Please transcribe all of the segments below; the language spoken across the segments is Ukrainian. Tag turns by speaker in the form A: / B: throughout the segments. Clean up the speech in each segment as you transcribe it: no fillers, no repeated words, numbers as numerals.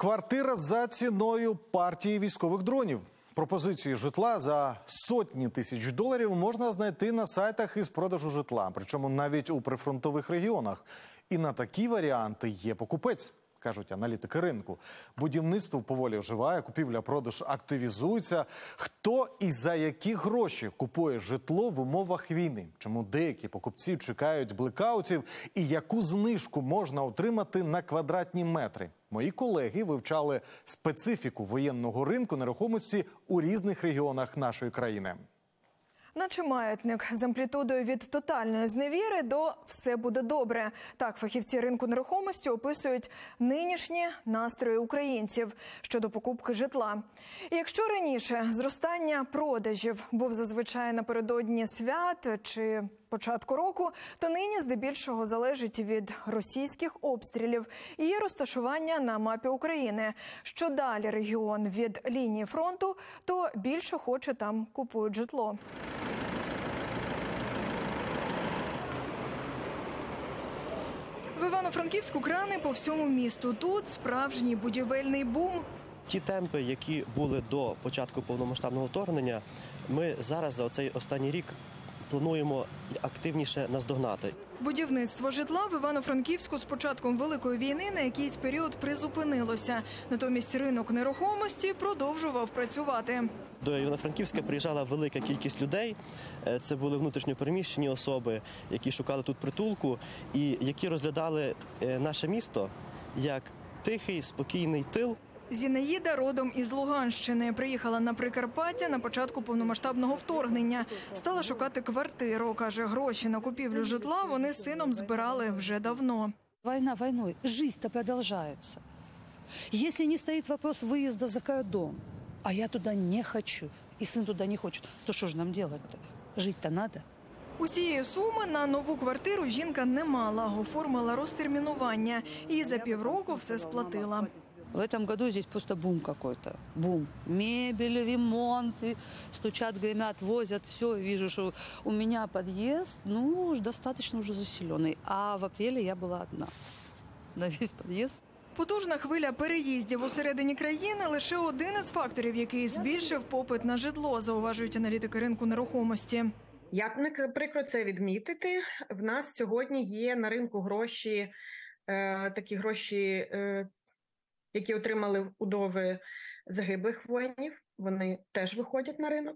A: Квартира за ціною партії військових дронів. Пропозиції житла за сотні тисяч доларів можна знайти на сайтах із продажу житла, причому навіть у прифронтових регіонах. І на такі варіанти є покупець, кажуть аналітики ринку. Будівництво поволі оживає, купівля-продаж активізується. Хто і за які гроші купує житло в умовах війни? Чому деякі покупці чекають блекаутів? І яку знижку можна отримати на квадратні метри? Мої колеги вивчали специфіку воєнного ринку нерухомості у різних регіонах нашої країни.
B: Наче маятник з амплітудою від тотальної зневіри до «все буде добре». Так фахівці ринку нерухомості описують нинішні настрої українців щодо покупки житла. І якщо раніше зростання продажів був зазвичай напередодні свят чи початку року, то нині здебільшого залежить від російських обстрілів і розташування на мапі України. Що далі регіон від лінії фронту, то більше охоче там купують житло. В Івано-Франківську крани по всьому місту. Тут справжній будівельний бум.
C: Ті темпи, які були до початку повномасштабного вторгнення, ми зараз за цей останній рік плануємо активніше наздогнати.
B: Будівництво житла в Івано-Франківську з початком Великої війни на якийсь період призупинилося. Натомість ринок нерухомості продовжував працювати.
C: До Івано-Франківська приїжджала велика кількість людей. Це були внутрішньо переміщені особи, які шукали тут притулку і які розглядали наше місто як тихий, спокійний тил.
B: Зінаїда родом із Луганщини. Приїхала на Прикарпаття на початку повномасштабного вторгнення. Стала шукати квартиру. Каже, гроші на купівлю житла вони з сином збирали вже давно.
D: Війна війною, життя продовжується. Якщо не стоїть вопрос виїзду за дом, а я туди не хочу, і син туди не хоче, то що ж нам робити? Жити-то треба.
B: Усієї суми на нову квартиру жінка не мала. Оформила розтермінування і за півроку все сплатила.
D: В этом году здесь просто бум какой-то. Бум. Мебель, ремонты, стучат, гремят, возят, все. Вижу, что у меня подъезд, достаточно уже заселенный. А в апреле я была одна на весь подъезд.
B: Потужна хвиля переїздів усередині країни – лише один із факторів, який збільшив попит на житло, зауважують аналітики ринку нерухомості.
E: Як не прикро це відмітити, в нас сьогодні є на ринку гроші, такі гроші, які отримали удови загиблих воїнів, вони теж виходять на ринок.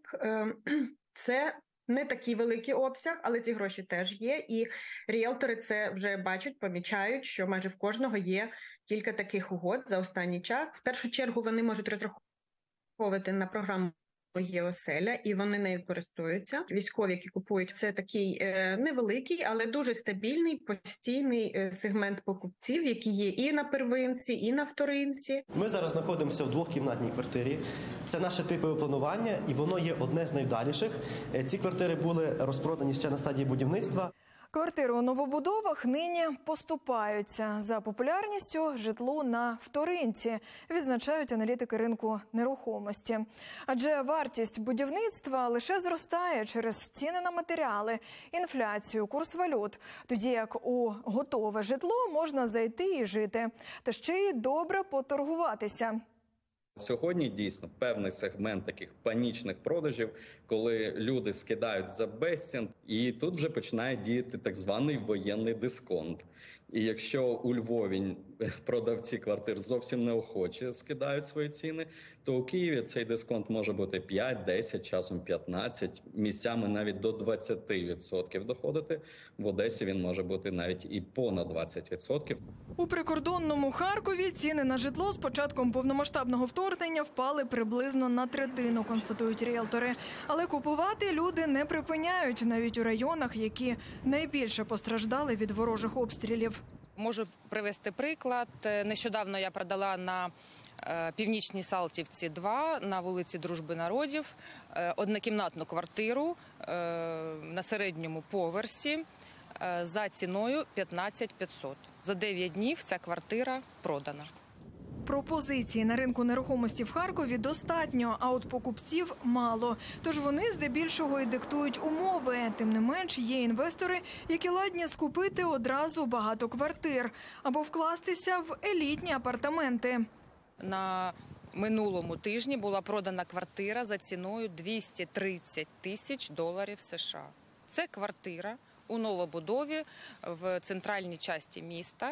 E: Це не такий великий обсяг, але ці гроші теж є. І ріелтори це вже бачать, помічають, що майже в кожного є кілька таких угод за останній час. В першу чергу вони можуть розраховувати на програму «Є оселя», і вони нею користуються. Військові, які купують, це такий невеликий, але дуже стабільний, постійний сегмент покупців, які є і на первинці, і на вторинці.
C: Ми зараз знаходимося в двохкімнатній квартирі. Це наше типове планування, і воно є одне з найвдаліших. Ці квартири були розпродані ще на стадії будівництва.
B: Квартири у новобудовах нині поступаються. За популярністю житлу на вторинці, відзначають аналітики ринку нерухомості. Адже вартість будівництва лише зростає через ціни на матеріали, інфляцію, курс валют. Тоді як у готове житло можна зайти і жити, та ще й добре поторгуватися.
F: Сьогодні дійсно певний сегмент таких панічних продажів, коли люди скидають за безцін, і тут вже починає діяти так званий воєнний дисконт. І якщо у Львові продавці квартир зовсім неохоче скидають свої ціни, то у Києві цей дисконт може бути 5, 10, часом 15, місцями навіть до 20% доходити. В Одесі він може бути навіть і понад 20%.
B: У прикордонному Харкові ціни на житло з початком повномасштабного вторгнення впали приблизно на третину, констатують ріелтори. Але купувати люди не припиняють, навіть у районах, які найбільше постраждали від ворожих обстрілів.
G: Можу привести приклад. Нещодавно я продала на Північній Салтівці 2 на вулиці Дружби народів однокімнатну квартиру на середньому поверсі за ціною 15 500. За 9 днів ця квартира продана.
B: Пропозицій на ринку нерухомості в Харкові достатньо, а от покупців мало. Тож вони здебільшого і диктують умови. Тим не менш, є інвестори, які ладні скупити одразу багато квартир або вкластися в елітні апартаменти.
G: На минулому тижні була продана квартира за ціною $230 тисяч США. Це квартира у новобудові в центральній часті міста.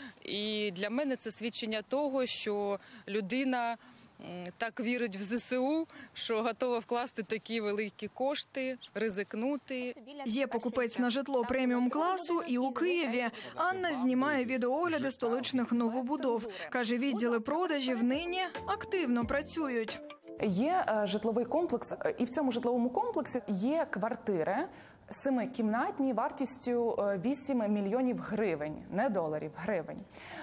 G: І для мене це свідчення того, що людина так вірить в ЗСУ, що готова вкласти такі великі кошти, ризикнути.
B: Є покупець на житло преміум-класу і у Києві. Анна знімає відеоогляди столичних новобудов. Каже, відділи продажів нині активно працюють.
H: Є житловий комплекс, і в цьому житловому комплексі є квартири 7-кімнатні вартістю 8 мільйонів гривень, не доларів, гривень.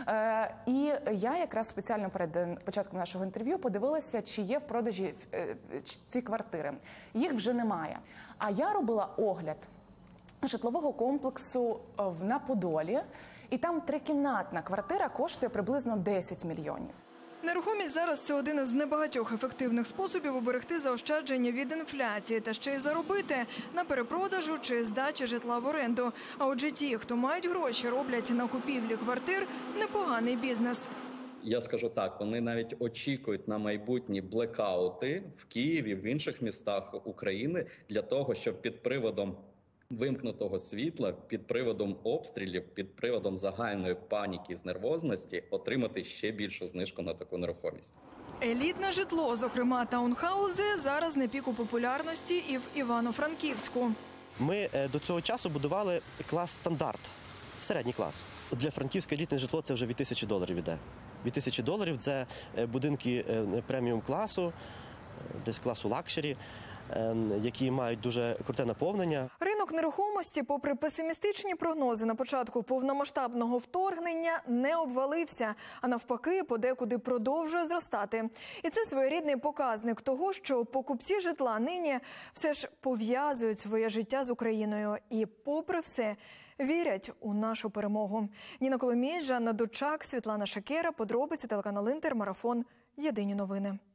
H: І я якраз спеціально перед початком нашого інтерв'ю подивилася, чи є в продажі ці квартири. Їх вже немає. А я робила огляд житлового комплексу на Подолі, і там 3-кімнатна квартира коштує приблизно 10 мільйонів.
B: Нерухомість зараз – це один із небагатьох ефективних способів уберегти заощадження від інфляції та ще й заробити на перепродажу чи здачі житла в оренду. А отже, ті, хто мають гроші, роблять на купівлі квартир непоганий бізнес.
F: Я скажу так, вони навіть очікують на майбутні блекаути в Києві, в інших містах України для того, щоб під приводом вимкнутого світла, під приводом обстрілів, під приводом загальної паніки, знервозності отримати ще більшу знижку на таку нерухомість.
B: Елітне житло, зокрема таунхаузи, зараз на піку популярності і в Івано-Франківську.
C: Ми до цього часу будували клас стандарт, середній клас. Для Франківська елітне житло це вже від $1000 йде. Від $1000 це будинки преміум класу, десь класу лакшері, які мають дуже круте наповнення.
B: Ринок нерухомості, попри песимістичні прогнози на початку повномасштабного вторгнення, не обвалився, а навпаки, подекуди продовжує зростати. І це своєрідний показник того, що покупці житла нині все ж пов'язують своє життя з Україною і, попри все, вірять у нашу перемогу. Ніна Коломієць, Жанна Дучак, Світлана Шекера, подробиці, телеканал Інтер, марафон «Єдині новини».